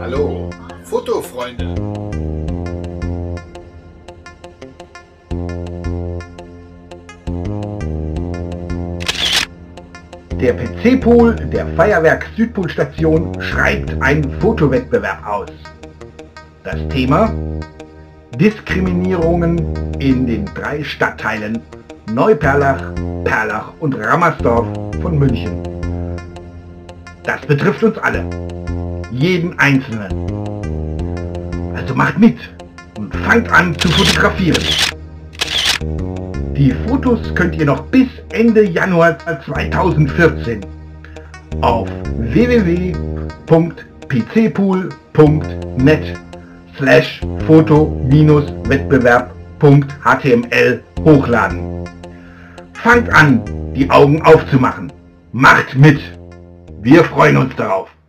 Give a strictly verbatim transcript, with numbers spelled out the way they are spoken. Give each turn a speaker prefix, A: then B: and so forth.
A: Hallo, Fotofreunde!
B: Der P C-Pool der Feuerwerk Südpol-Station schreibt einen Fotowettbewerb aus. Das Thema: Diskriminierungen in den drei Stadtteilen Neuperlach, Perlach und Rammersdorf von München. Das betrifft uns alle, jeden Einzelnen. Also macht mit und fangt an zu fotografieren. Die Fotos könnt ihr noch bis Ende Januar zweitausendvierzehn auf w w w punkt p c pool punkt net slash foto wettbewerb punkt h t m l hochladen. Fangt an, die Augen aufzumachen. Macht mit! Wir freuen uns darauf!